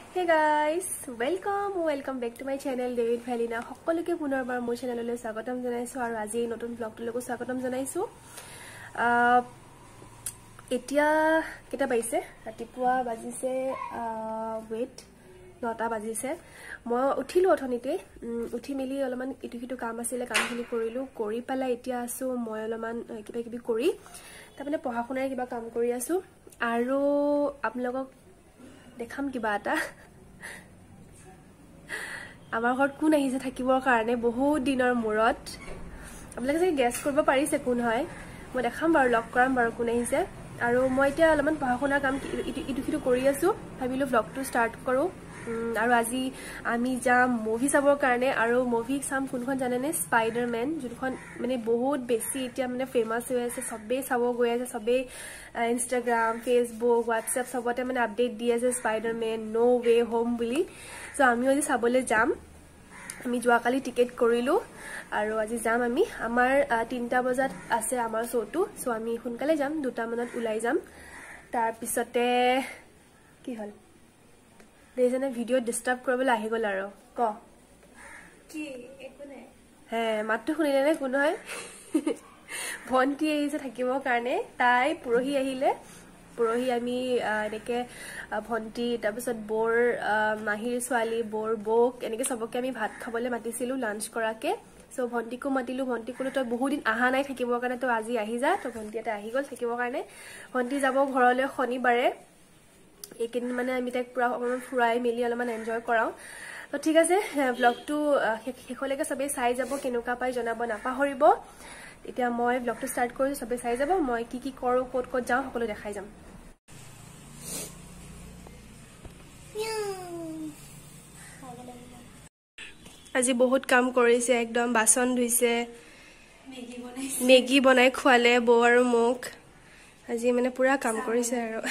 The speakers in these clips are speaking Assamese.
Hey guys, welcome back to my channel David Valina. সকলোকে পুনৰবাৰ মোৰ চেনেললৈ স্বাগতম জনাইছো আৰু আজি এই নতুন ব্লগটোলৈকো স্বাগতম জনাইছো। এতিয়া কেটা পাইছে ৰাতিপুৱা বাজিছে ওয়েট 9টা বাজিছে। মই উঠিলো অথনিতে উঠি মিলি অলপমান ইটো কাম আছিল কামখিনি কৰিলো কৰি পেলাই এতিয়া আছো মই অলপমান কিবা কৰি তাৰমানে পঢ়া শুনাৰ কিবা কাম কৰি আছো আৰু আপোনালোকক দেখাম কিবা এটা আমাৰ ঘৰত কোন আহিছে থাকিবৰ কাৰণে বহুত দিনৰ মূৰত আপোনালোকে গেছ কৰিব পাৰিছে কোন হয় মই দেখাম বাৰু লগ কৰাম বাৰু কোন আহিছে আৰু মই এতিয়া অলপমান পঢ়া শুনাৰ কাম ইটো কৰি আছো ভাবিলো ব্লগটো ষ্টাৰ্ট কৰো আৰু আজি আমি যাম মুভি চাবৰ কাৰণে আৰু মুভি চাম কোনখন জানেনে স্পাইডাৰম্যান যোনখন মানে বহুত বেছি এতিয়া মানে ফেমাস হৈ আছে সবে চাব গৈ আছে সবে ইনষ্টাগ্ৰাম ফেসবুক হোৱাটসএপ সবতে মানে আপডেট দি আছে স্পাইডাৰম্যান নো ৱে হোম বুলি সো আমি আজি চাবলৈ যাম আমি যোৱাকালি টিকেট কৰিলো আৰু আজি যাম আমি আমাৰ 3টা বজাত আছে আমাৰ শোটো সো আমি সোনকালে যাম 2টা মানত ওলাই যাম তাৰ পিছতে কি হল দেজনে ভিডিও ডিস্টার্ব কৰিবলৈ আহি গল আৰু ক কি একো নাই হে মাতটো শুনিলে নে কোন হয় ভন্টি আহিছে থাকিবৰ কাৰণে তাই পুৰহি আহিলে পুৰহি আমি এনেকে ভন্টি তাৰ পিছত বৰ মাহিৰ ছোৱালী বৰ বক এনেকে সবকে আমি ভাত খাবলৈ মাতিছিলো লাঞ্চ কৰাকে সো ভন্টিকো মাতিলো ভন্টি কোলে তো বহুত দিন আহা নাই থাকিবৰ কাৰণে তো আজি আহি যা তো ভন্টি এটা আহি গল থাকিবৰ কাৰণে ভন্টি যাব ঘৰলৈ শনিবাৰে একিন মানে আমি তাক পুৰা অকমান ফুৰাই মেলি অলপমান এনজয় কৰাও তো ঠিক আছে ব্লগটো শেষলৈকে সবে চাই যাব কেনেকুৱা পাই জনাব নাপাহৰিব এতিয়া মই ব্লগটো ষ্টাৰ্ট কৰিছো সবে চাই যাব মই কি কৰো ক'ত যাও সকলো দেখাই যাম আজি বহুত কাম কৰিছে একদম বাসন ধুইছে মেগি বনাই খোৱালে বৌ আৰু মোক আজি মানে পুৰা কাম কৰিছে আৰু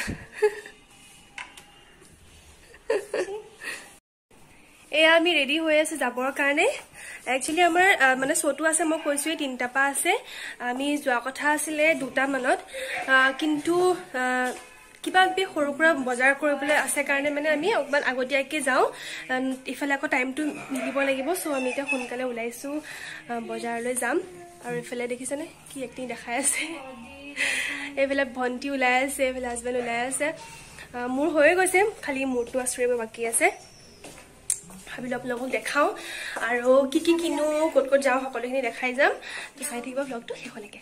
এয়া আমি ৰেডি হৈ আছে যাবৰ কাৰণে একচুয়ালি আমাৰ মানে শোটো আছে মই কৈছোই 3টা পা আছে আমি যোৱা কথা আছিল 2টা মানত কিন্তু কিবা বি সৰুকুৰা বজাৰ কৰিবলৈ আছে কাৰণে মানে আমি অকমান আগতিয়াকে যাও ইফালে আকৌ টাইমটো মিলিব লাগিব সো আমি এতিয়া সোনকালে ওলাইছো বজাৰলৈ যাম আৰু ইফালে দেখিছনে কি এক্টিং দেখাই আছে এইফালে ভন্টি ওলাই আছে এইফালে হাজবেণ্ড ওলাই আছে মোৰ হৈ গৈছে খালি মোৰটো আছৰিব বাকি আছে ভাবিলো আপোনালোকক দেখাও আৰু কি কিনো ক'ত যাও সকলোখিনি দেখাই যাম তো চাই থাকিব ব্লগটো শেষলৈকে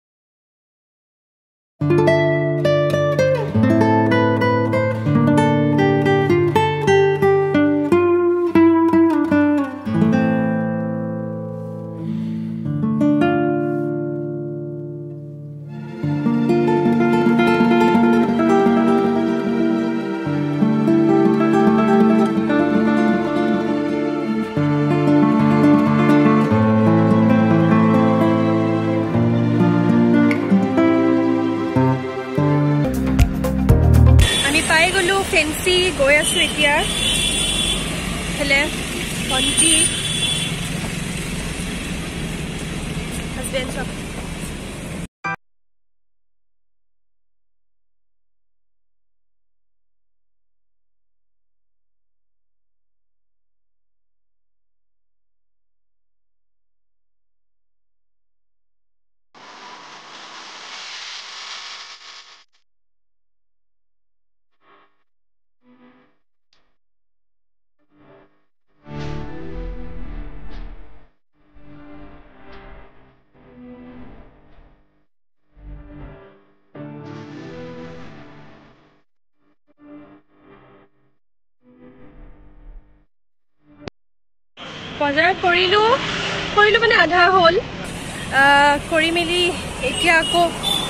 ফেন্সি গৈ আছো এতিয়া হেলে ভন্টি হাজবেণ্ড সব বজাৰ কৰিলো মানে আধা হল কৰি মেলি এতিয়া আকৌ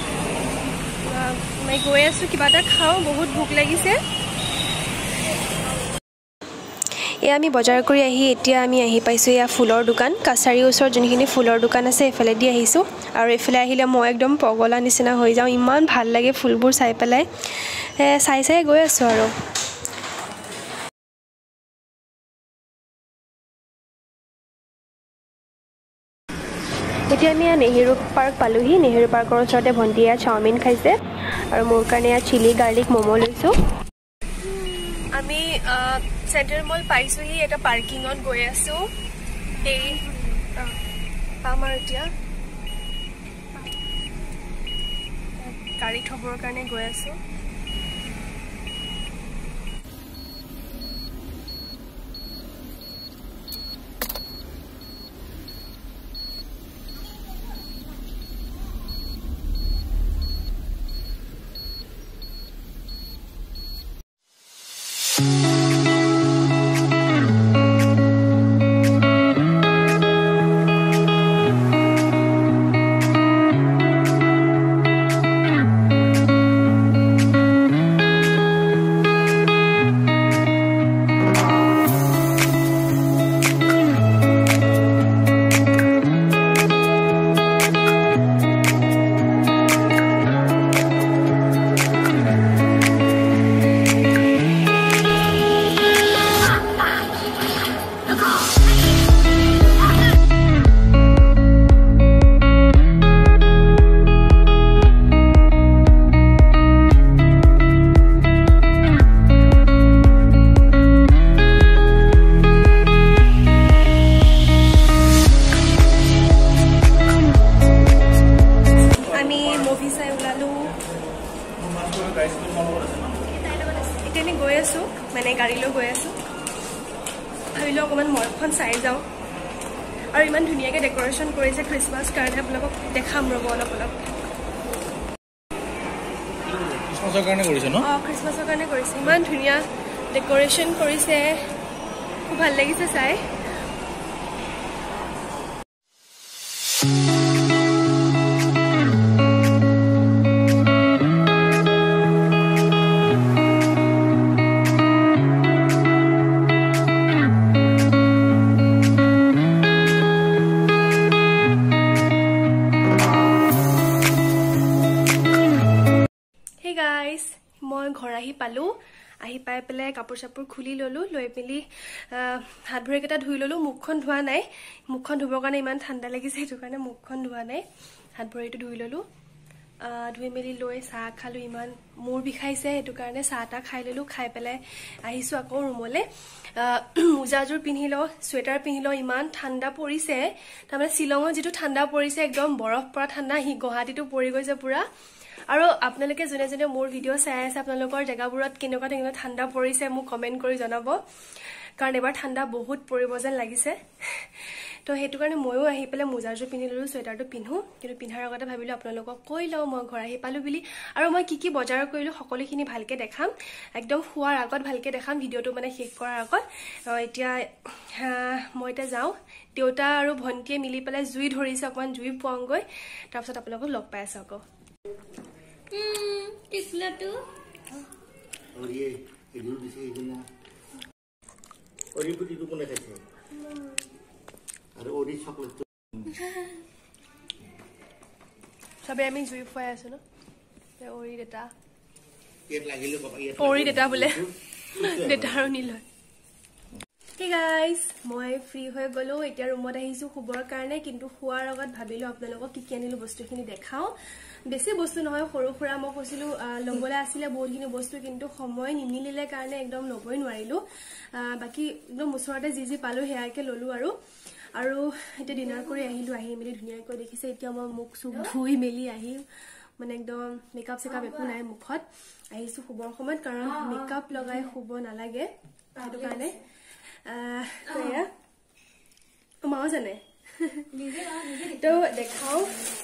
মই গৈ আছো কিবা এটা খাও বহুত ভোক লাগিছে এয়া আমি বজাৰ কৰি আহি এতিয়া আমি আহি পাইছো ইয়া ফুলৰ দোকান কাছাৰীৰ ওচৰত যোনখিনি ফুলৰ দোকান আছে এফালে দি আহিছো আৰু এফালে আহিলে মই একদম পগলা নিচিনা হৈ যাও ইমান ভাল লাগে ফুলবোৰ চাই পেলাই চাই গৈ আছো আৰু এতিয়া আমি নেহেৰু পাৰ্ক পালোহি নেহেৰু পাৰ্কৰ ওচৰতে ভন্টিয়া চাওমিন খাইছে আৰু মোৰ কাৰণে চিলি গাৰ্লিক মমো লৈছো আমি সেন্ট্ৰেল মল পাইছোহি এটা পাৰ্কিঙত গৈ আছো এই পাম আৰু এতিয়া গাড়ী থবৰ কাৰণে গৈ আছো এতিয়া গৈ আছো মানে গাড়ীলৈ গৈ আছো ভাবিলো অকমান মলখন চাই যাওঁ আৰু ইমান ধুনীয়াকৈ ডেকোৰেশ্যন কৰিছে খ্ৰীষ্টমাছ কাৰণে আপোনালোকক দেখাম ৰ'ব অলপ খ্ৰীষ্টমাছৰ কাৰণে কৰিছে ন খ্ৰীষ্টমাছৰ কাৰণে কৰিছে ইমান ধুনীয়া ডেকোৰেশ্যন কৰিছে খুব ভাল লাগিছে চাই মই ঘৰ আহি পালো আহি পাই পেলাই কাপোৰ চাপোৰ খুলি ললো লৈ পেলি হাত ভৰিকেইটা ধুই ললো মুখখন ধোৱা নাই মুখখন ধুবৰ কাৰণে ইমান ঠাণ্ডা লাগিছে সেইটো কাৰণে মুখখন ধোৱা নাই হাত ভৰিটো ধুই ললো ধুই মেলি লৈ চাহ খালো ইমান মূৰ বিষাইছে সেইটো কাৰণে চাহটা খাই ললো খাই পেলাই আহিছো আকৌ ৰুমলৈ মোজাযোৰ পিন্ধি লওঁ চুৱেটাৰ পিন্ধি লওঁ ইমান ঠাণ্ডা পৰিছে তাৰমানে শ্বিলঙত যিটো ঠাণ্ডা পৰিছে একদম বৰফ পৰা ঠাণ্ডা গুৱাহাটীতো পৰি গৈছে পুৰা আৰু আপোনালোকে জনে জনে মোৰ ভিডিঅ' চাই আছে আপোনালোকৰ জেগাবোৰত কেনেকুৱা ঠাণ্ডা পৰিছে মোক কমেন্ট কৰি জনাব কাৰণ এবাৰ ঠাণ্ডা বহুত পৰিব যেন লাগিছে তো সেইটো কাৰণে ময়ো আহি পেলাই মোজাযোৰ পিন্ধি ললো চুৱেটাৰটো পিন্ধো কিন্তু পিন্ধাৰ আগতে ভাবিলো আপোনালোকক কৈ লওঁ মই ঘৰ আহি পালো বুলি আৰু মই কি বজাৰ কৰিলো সকলোখিনি ভালকে দেখাম একদম শুৱাৰ আগত ভালকে দেখাম ভিডিঅ'টো মানে শেষ কৰাৰ আগত এতিয়া মই এতিয়া যাওঁ দেউতা আৰু ভন্টিয়ে মিলি পেলাই জুই ধৰিছে অকমান জুই পোৱাংগৈ তাৰপিছত আপোনালোকক লগ পাই আছো আকৌ টিকলাটো ওৰিয়ে এদিন দিছে এদিনা ওৰিপুটিটো কোনে খাইছে আৰু ওৰি চকলেটটো সবে আমি জুই ফুৱাই আছো ন ওৰি দেতা ইয়াত লাগিলে বাবা ইয়াত ওৰি দেতা বোলে দেতা আৰু নিলয় Hey guys, মই ফ্ৰী হৈ গলো এতিয়া ৰুমত আহিছো শুবৰ কাৰণে কিন্তু শুৱাৰ আগত ভাবিলো আপোনালোকক কি কি আনিলো বস্তুখিনি দেখাও বেছি বস্তু নহয় সৰু খুৰা মই কৈছিলো লংগলা আছিলে বহুতখিনি বস্তু কিন্তু সময় নিমিলিলে কাৰণে একদম লবই নোৱাৰিলো বাকি একদম ওচৰতে যি পালো হেয়াকে ললো আৰু এটা ডিনাৰ কৰি আহিলো আহি মেলি ধুনীয়াকৈ দেখিছে এতিয়া মই মুখ সুখ ধুই মেলি আহি মানে একদম মেকআপ সেকআপ একো নাই মুখত আহিছো শুবৰ সময়ত কাৰণ মেকআপ লগাই শুব নালাগে সেইটো কাৰণে মাও জানে তো দেখাও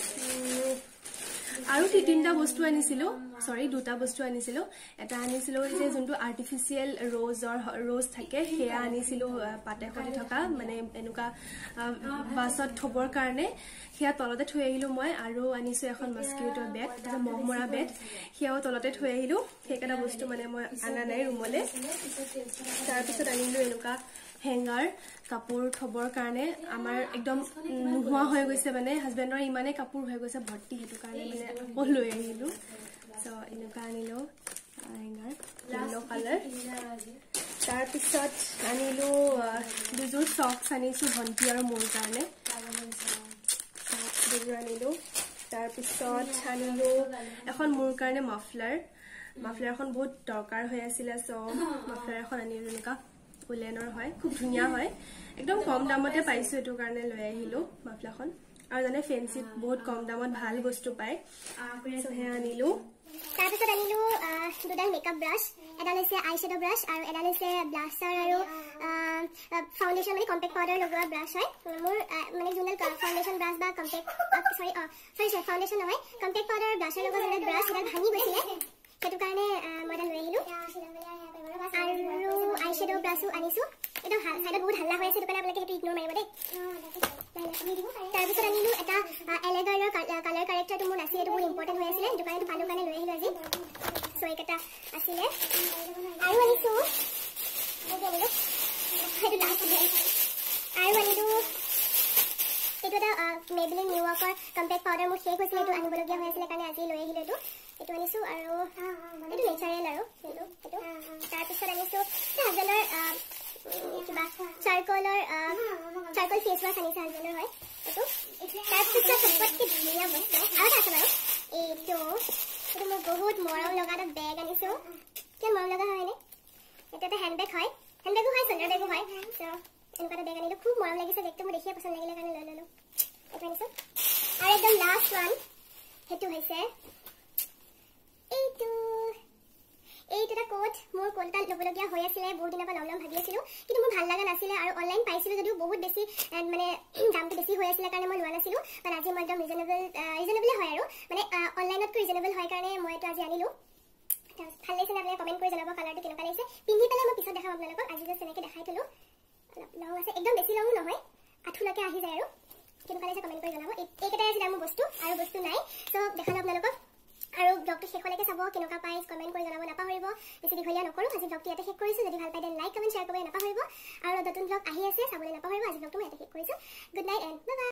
আৰু তিনটা বস্তু আনিছিলো সৰি দুটা বস্তু আনিছিলো এটা আনিছিলো যে যোনটো আৰ্টিফিশিয়াল ৰ'জ থাকে হেয়া আনিছিলো পাতে খটি থকা মানে এনেকা বাছত থবৰ কাৰণে হেয়া তলতে থৈ আহিলো মই আৰু আনিছো এখন মস্কিটো বেট এটা মহমৰা বেট হেয়াও তলতে থৈ আহিলো হেকটা বস্তু মানে মই আনা নাই ৰুমলে তাৰ পিছত আনিলো এনেকা হেঙ্গাৰ কাপোৰ থবৰ কাৰণে আমাৰ একদম নোহোৱা হৈ গৈছে মানে হাজবেণ্ডৰ ইমানে কাপোৰ হৈ গৈছে ভৰ্তি হেতু কাৰণে মানে আকৌ লৈ আহিলো সো এনেকা আনিলো হেঙ্গাৰ yellow কালাৰ তাৰ পিছত আনিলো দুযোৰ সক্স আনিছো ভন্টি আৰু মোৰ কাৰণে দুযোৰ আনিলো তাৰ পিছত আনিলো এখন মোৰ কাৰণে মাফলাৰ মাফলাৰখন বহুত দৰকাৰ হৈ আছিল সো মাফলাৰখন আনিলো এনেকা উলেনৰ হয় খুব ধুনিয়া হয় একদম কম দামতে পাইছো এটো কাৰণে লৈ আহিলো মাফলাৰখন আৰু জানে ফেন্সিত বহুত কম দামত ভাল বস্তু পায় সো হে আনিলো তাৰ পিছত আনিলো দুডাল মেকআপ ব্ৰাশ এটা লৈছে আই শ্যাডো ব্ৰাশ আৰু এটা লৈছে ব্লাষ্টাৰ আৰু ফাউন্ডেশন মানে কম্পেক্ট পাউডাৰ লগোৱা ব্ৰাশ হয় মোৰ মানে জুনেল ফাউন্ডেশন ব্ৰাশ বা কম্পেক্ট সৰি ফাউন্ডেশন নহয় কম্পেক্ট পাউডাৰ ব্ৰাশৰ লগোৱা জুনেল ব্ৰাশ এটা ভাঙি গৈছিলে সেটো কাৰণে মই এটা লৈ আহিলো আৰু আই শ্যাডো ব্ৰাশো আনিছো এটা সাইডত বহুত হাল্লা হৈ আছে দোকানে আপোনালোকে হেতু ইগনোৰ মাৰিব দেই তাৰ পিছত আনিলো এটা এলেগাৰৰ কালাৰ কাৰেক্টৰটো মোৰ আছে এটো বহুত ইম্পৰ্টেন্ট হৈ আছিল দোকানে পালো কাৰণে লৈ আহিলো আজি সো এটা আছিলে আৰু আনিছো হেতু লাষ্ট আৰু আনিলো এটো এটা মেবলিন নিউ ৱৰ্কৰ কম্পেক্ট পাউডাৰ মোৰ শেষ হৈছিল এটো আনিবলগীয়া হৈ আছিল কাৰণে আজি লৈ আহিলো এটো আনিছো আৰু এটো নেচাৰেল আৰু এটো তাৰ পিছত আনিছো হাজেলৰ কিবা চাৰ্কল ফেস ওয়াশ আনিছে হাজেলৰ হয় এটো তাৰ পিছত সবতকে ধুনীয়া বস্তু আৰু আছে বাৰু এটো মোৰ বহুত মৰম লগা এটা বেগ আনিছো কি মৰম লগা হয়নে এটা এটা হ্যান্ডবেগ হয় হ্যান্ডবেগো হয় চন্দ্ৰ বেগো হয় সো এনেকুৱা বেগ আনিলো খুব মৰম লাগিছে বেগটো মোৰ দেখিয়ে পছন্দ লাগিলে কাৰণে লৈ ললো এটো আনিছো আৰু একদম লাষ্ট ওয়ান হেতু হৈছে এইটা কোট মোৰ কোনটা লবলগীয়া হৈ আছিল বহুত দিনৰ পৰা লম ভাবি আছিলো কিন্তু মোৰ ভাল লাগা নাছিল আৰু অনলাইন পাইছিলো যদিও বহুত বেছি মানে দামটো বেছি হৈ আছিল কাৰণে মই লোৱা নাছিলো বাট আজি মই একদম ৰিজনেবল হয় আৰু মানে অনলাইনত কো ৰিজনেবল হয় কাৰণে মই এটা আজি আনিলো ভাল লাগিছে না আপোনালোকে কমেন্ট কৰি জনাব কালাৰটো কেনেকুৱা লাগিছে পিন্ধি পেলাই মই পিছত দেখাম আপোনালোকক আজি যে এনেকৈ দেখাই থলো লং আছে একদম বেছি লং নহয় আঠুলৈকে আহি যায় আৰু কেনেকুৱা লাগিছে কমেন্ট কৰি জনাব এইকেইটাই আছিল মোৰ বস্তু আৰু বস্তু নাই সো দেখালো আপোনালোকক আৰু ব্লগটো শেষলৈকে চাব কেনেকুৱা পাইছ কমেন্ট কৰি জনাব নাপাহৰিব বেছি দীঘলীয়া নকৰো আজি ব্লগটো ইয়াতে শেষ কৰিছো যদি ভাল পাই দেন লাইক কমেন্ট শেয়াৰ কৰিব নাপাহৰিব আৰু নতুন ব্লগ আহি আছে চাবলৈ নাপাহৰিব আজি ব্লগটো মই ইয়াতে শেষ কৰিছো good night and bye by